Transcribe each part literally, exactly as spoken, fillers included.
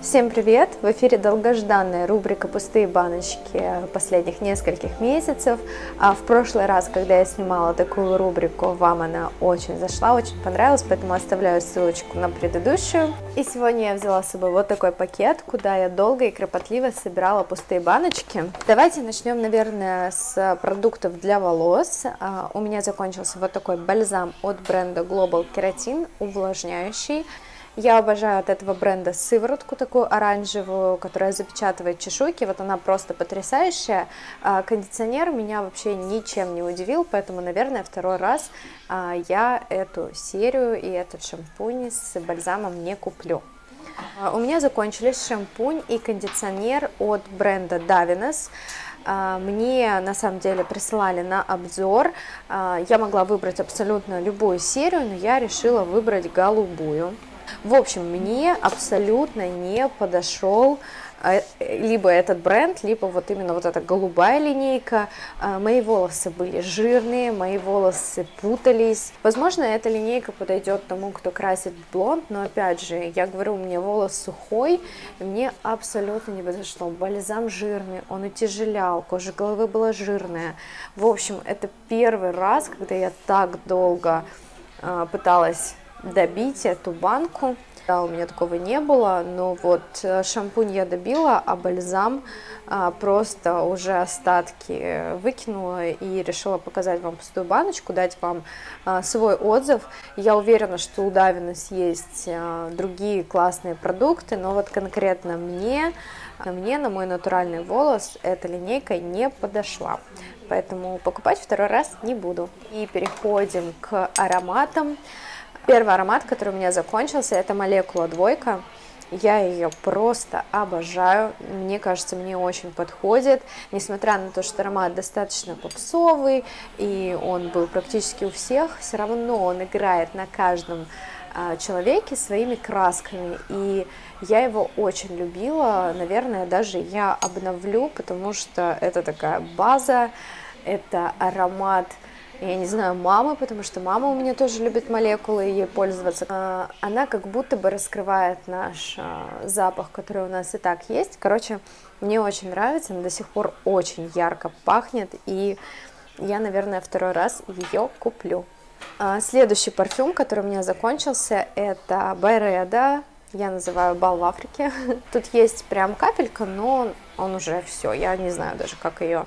Всем привет! В эфире долгожданная рубрика «Пустые баночки» последних нескольких месяцев. А в прошлый раз, когда я снимала такую рубрику, вам она очень зашла, очень понравилась, поэтому оставляю ссылочку на предыдущую. И сегодня я взяла с собой вот такой пакет, куда я долго и кропотливо собирала пустые баночки. Давайте начнем, наверное, с продуктов для волос. У меня закончился вот такой бальзам от бренда Global Keratin, увлажняющий. Я обожаю от этого бренда сыворотку такую оранжевую, которая запечатывает чешуйки, вот она просто потрясающая. Кондиционер меня вообще ничем не удивил, поэтому, наверное, второй раз я эту серию и этот шампунь с бальзамом не куплю. У меня закончились шампунь и кондиционер от бренда Davines. Мне на самом деле присылали на обзор, я могла выбрать абсолютно любую серию, но я решила выбрать голубую. В общем, мне абсолютно не подошел либо этот бренд, либо вот именно вот эта голубая линейка. Мои волосы были жирные, мои волосы путались. Возможно, эта линейка подойдет тому, кто красит блонд, но опять же, я говорю, у меня волос сухой, и мне абсолютно не подошло. Бальзам жирный, он утяжелял, кожа головы была жирная. В общем, это первый раз, когда я так долго пыталась добить эту банку. Да, у меня такого не было, но вот шампунь я добила, а бальзам а, просто уже остатки выкинула и решила показать вам пустую баночку, дать вам а, свой отзыв. Я уверена, что у Davines есть а, другие классные продукты, но вот конкретно мне, мне на мой натуральный волос эта линейка не подошла. Поэтому покупать второй раз не буду. И переходим к ароматам. Первый аромат, который у меня закончился, это молекула двойка. Я ее просто обожаю, мне кажется, мне очень подходит, несмотря на то, что аромат достаточно попсовый, и он был практически у всех, все равно он играет на каждом а, человеке своими красками, и я его очень любила, наверное, даже я обновлю, потому что это такая база, это аромат, я не знаю, мамы, потому что мама у меня тоже любит молекулы и ей пользоваться. Она как будто бы раскрывает наш запах, который у нас и так есть. Короче, мне очень нравится, она до сих пор очень ярко пахнет, и я, наверное, второй раз ее куплю. Следующий парфюм, который у меня закончился, это Byredo. Я называю бал в Африке. Тут есть прям капелька, но он уже все. Я не знаю даже, как ее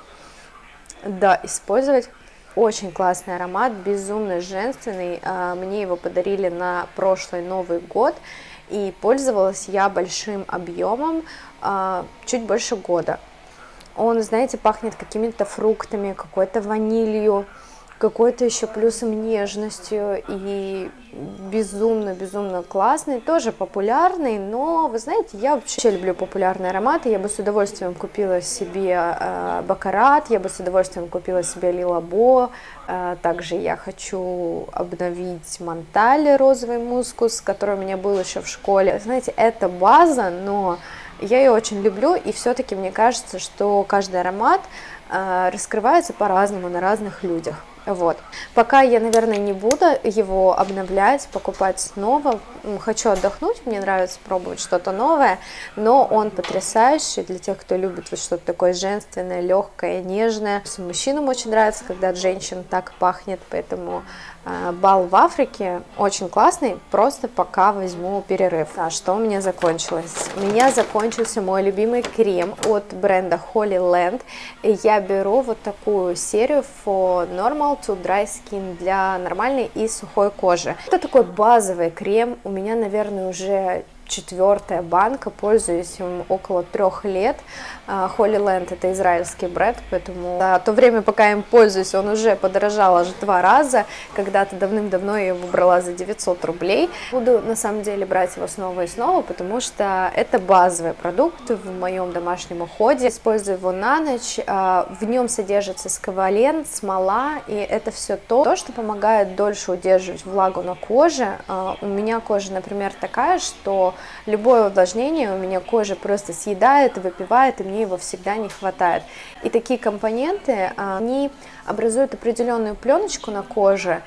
да, использовать. Очень классный аромат, безумно женственный. Мне его подарили на прошлый Новый год, и пользовалась я большим объемом, чуть больше года. Он, знаете, пахнет какими-то фруктами, какой-то ванилью, какой-то еще плюсом нежностью, и безумно-безумно классный, тоже популярный, но, вы знаете, я вообще люблю популярные ароматы, я бы с удовольствием купила себе э, Baccarat, я бы с удовольствием купила себе Le Labo, э, также я хочу обновить Монтале розовый мускус, который у меня был еще в школе. Знаете, это база, но я ее очень люблю, и все-таки мне кажется, что каждый аромат э, раскрывается по-разному на разных людях. Вот. Пока я, наверное, не буду его обновлять, покупать снова. Хочу отдохнуть, мне нравится пробовать что-то новое, но он потрясающий для тех, кто любит вот что-то такое женственное, легкое, нежное. Мужчинам очень нравится, когда от женщин так пахнет, поэтому э, бал в Африке очень классный, просто пока возьму перерыв. А что у меня закончилось? У меня закончился мой любимый крем от бренда Holy Land. И я беру вот такую серию For Normal to Dry Skin для нормальной и сухой кожи. Это такой базовый крем, у меня, наверное, уже четвертая банка, пользуюсь им около трех лет. Holy Land это израильский бренд, поэтому за то время, пока я им пользуюсь, он уже подорожал аж два раза. Когда-то давным-давно я его брала за девятьсот рублей. Буду на самом деле брать его снова и снова, потому что это базовый продукт в моем домашнем уходе. Использую его на ночь, в нем содержится сквален, смола, и это все то, что помогает дольше удерживать влагу на коже. У меня кожа, например, такая, что любое увлажнение у меня кожа просто съедает, выпивает, и мне его всегда не хватает. И такие компоненты, они образуют определенную пленочку на коже,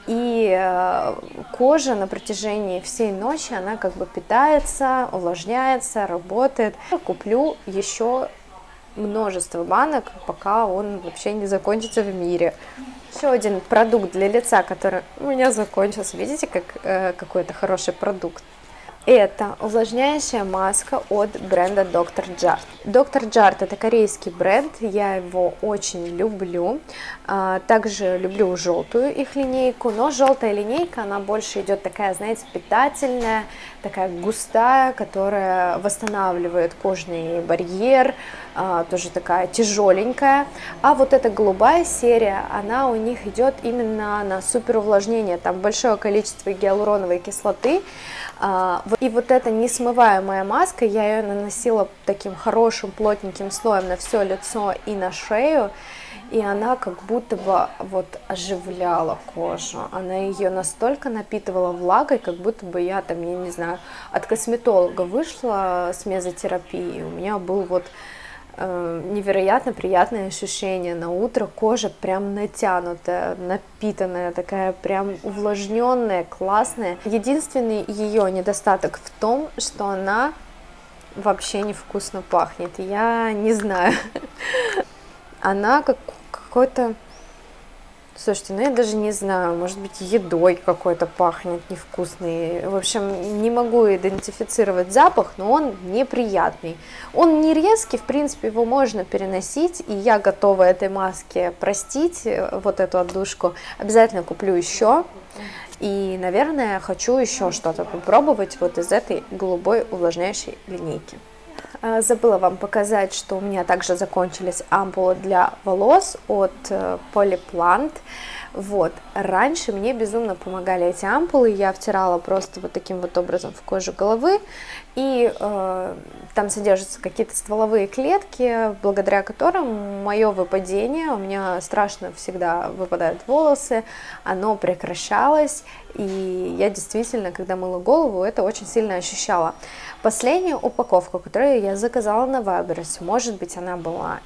и кожа на протяжении всей ночи, она как бы питается, увлажняется, работает. Я куплю еще множество банок, пока он вообще не закончится в мире. Еще один продукт для лица, который у меня закончился. Видите, как э, какой-то хороший продукт. Это увлажняющая маска от бренда доктор Jart. доктор Jart это корейский бренд, я его очень люблю. Также люблю желтую их линейку, но желтая линейка, она больше идет такая, знаете, питательная, такая густая, которая восстанавливает кожный барьер, тоже такая тяжеленькая. А вот эта голубая серия, она у них идет именно на супер увлажнение, там большое количество гиалуроновой кислоты. И вот эта несмываемая маска, я ее наносила таким хорошим плотненьким слоем на все лицо и на шею, и она как будто бы вот оживляла кожу. Она ее настолько напитывала влагой, как будто бы я там, я не знаю, от косметолога вышла с мезотерапии, у меня был вот невероятно приятное ощущение. На утро кожа прям натянутая, напитанная, такая прям увлажненная, классная. Единственный ее недостаток в том, что она вообще невкусно пахнет. Я не знаю. Она как какой-то... Слушайте, ну я даже не знаю, может быть, едой какой-то пахнет невкусный. В общем, не могу идентифицировать запах, но он неприятный. Он не резкий, в принципе, его можно переносить, и я готова этой маске простить, вот эту отдушку. Обязательно куплю еще. И, наверное, хочу еще что-то попробовать вот из этой голубой увлажняющей линейки. Забыла вам показать, что у меня также закончились ампулы для волос от Polyplant. Вот. Раньше мне безумно помогали эти ампулы, я втирала просто вот таким вот образом в кожу головы, и э, там содержатся какие-то стволовые клетки, благодаря которым мое выпадение, у меня страшно всегда выпадают волосы, оно прекращалось, и я действительно, когда мыла голову, это очень сильно ощущала. Последняя упаковка, которую я заказала на Вайлдберрис, может быть, она была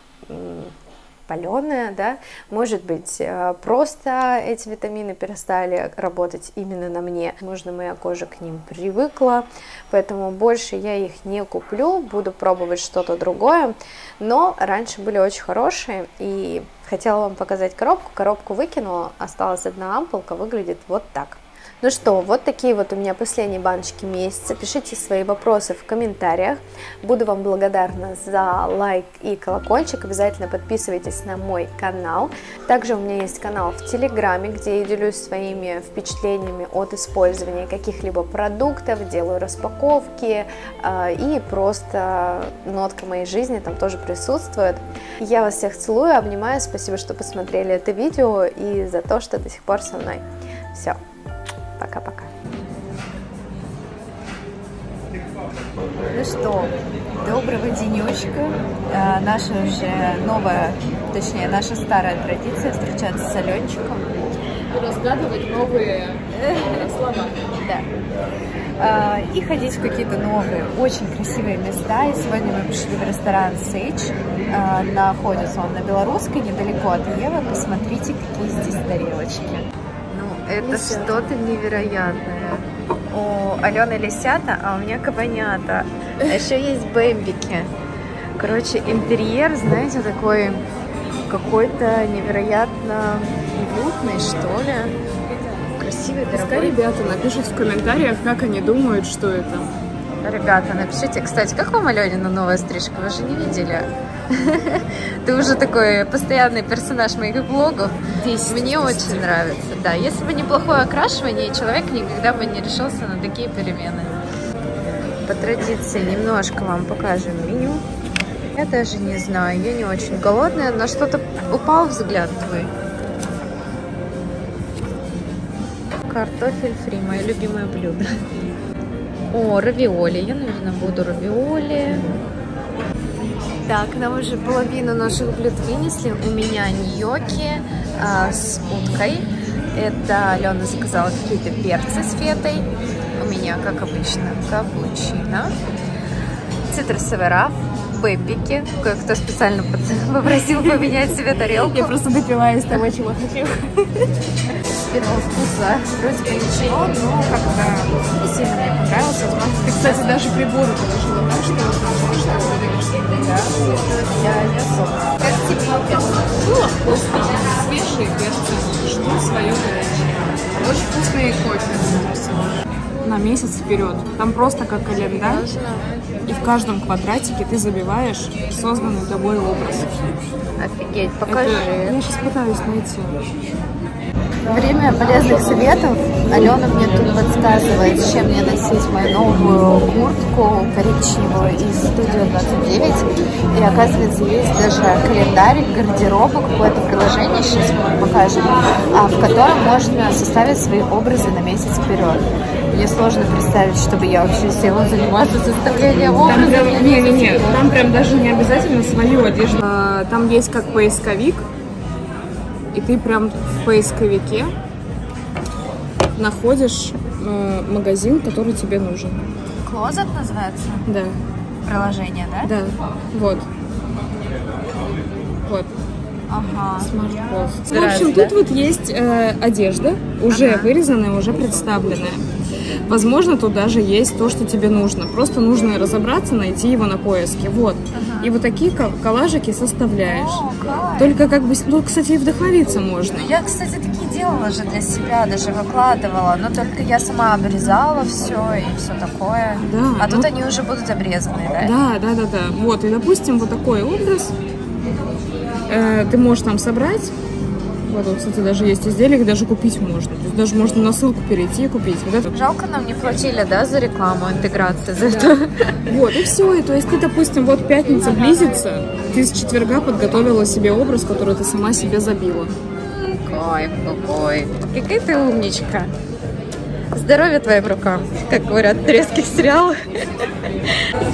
паленая, да, может быть, просто эти витамины перестали работать именно на мне, возможно, моя кожа к ним привыкла, поэтому больше я их не куплю, буду пробовать что-то другое, но раньше были очень хорошие, и хотела вам показать коробку, коробку выкинула, осталась одна ампулка, выглядит вот так. Ну что, вот такие вот у меня последние баночки месяца. Пишите свои вопросы в комментариях. Буду вам благодарна за лайк и колокольчик. Обязательно подписывайтесь на мой канал. Также у меня есть канал в Телеграме, где я делюсь своими впечатлениями от использования каких-либо продуктов, делаю распаковки э, и просто нотка моей жизни там тоже присутствует. Я вас всех целую, обнимаю. Спасибо, что посмотрели это видео и за то, что до сих пор со мной. Все. Пока-пока. Ну что, доброго денечка. А, наша уже новая, точнее, наша старая традиция встречаться с Аленчиком. И разгадывать новые слова. Да. А, и ходить в какие-то новые, очень красивые места. И сегодня мы пришли в ресторан Сейдж. А, находится он на Белорусской, недалеко от Евы. Посмотрите, какие здесь тарелочки. Это что-то невероятное. У Алены лисята, а у меня кабанята. А еще есть бэмбики. Короче, интерьер, знаете, такой какой-то невероятно уютный, что ли. Красивый, дорогой. Пускай ребята напишут в комментариях, как они думают, что это. Ребята, напишите. Кстати, как вам Аленина новая стрижка? Вы же не видели? Ты уже такой постоянный персонаж моих влогов. Мне очень нравится. Да, если бы неплохое окрашивание, человек никогда бы не решился на такие перемены. По традиции немножко вам покажем меню. Я даже не знаю, я не очень голодная, но что-то упал взгляд твой. Картофель фри, мое любимое блюдо. О, равиоли. Я, наверное, буду равиоли. Так, нам уже половину наших блюд вынесли. У меня ньокки а, с уткой. Это Алена заказала какие-то перцы с фетой. у меня, как обычно, капучино, цитрусовый раф, пеппики. Кое-кто специально попросил поменять себе тарелку. Я просто допила из того, чего хочу. С первого вкуса вроде бы ничего, но как-то сильно мне понравился. Ты, кстати, даже приборы положила так, что да, я не особо. Как тебе перцы? было вкусно. Свежие перцы. Жду свое горячее. Очень вкусный кофе. На месяц вперед. Там просто как календарь. И в каждом квадратике ты забиваешь созданный тобой образ. Офигеть, покажи. Это... Я сейчас пытаюсь найти. Время полезных советов. Алена мне тут подсказывает, с чем мне носить мою новую куртку коричневую из Студио двадцать девять. И оказывается, есть даже календарь гардероба, какое-то приложение, сейчас мы вам покажем, в котором можно составить свои образы на месяц вперед. Мне сложно представить, чтобы я вообще села заниматься составлением образа. Не-не-не, там прям даже не обязательно свою одежду. А, там есть как поисковик, и ты прям в поисковике находишь э, магазин, который тебе нужен. Closet называется? Да. Приложение, да? Да, вот. Вот. Ага. Smart Post. В общем, тут вот есть э, одежда, уже ага. вырезанная, уже представленная. Возможно, тут даже есть то, что тебе нужно. Просто нужно разобраться, найти его на поиске. Вот. Ага. И вот такие коллажики составляешь. О, только как бы... Ну, кстати, и вдохновиться можно. Я, кстати, такие делала же для себя, даже выкладывала. Но только я сама обрезала все и все такое. Да, а ну... тут они уже будут обрезаны, да? Да, да, да, да. Вот. И, допустим, вот такой образ э, ты можешь там собрать. Вот, кстати, даже есть изделия, их даже купить можно. То есть даже можно на ссылку перейти и купить. Вот это. Жалко, нам не платили, да, за рекламу, интеграцию за да. это. Вот, и все. И то есть ты, допустим, вот пятница близится, ты с четверга подготовила себе образ, который ты сама себе забила. Кайф какой. Какая ты умничка. Здоровья твоим рукам, как говорят в турецких сериалах.